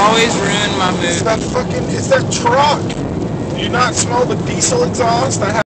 always ruin my mood. It's that truck. Do you not smell the diesel exhaust?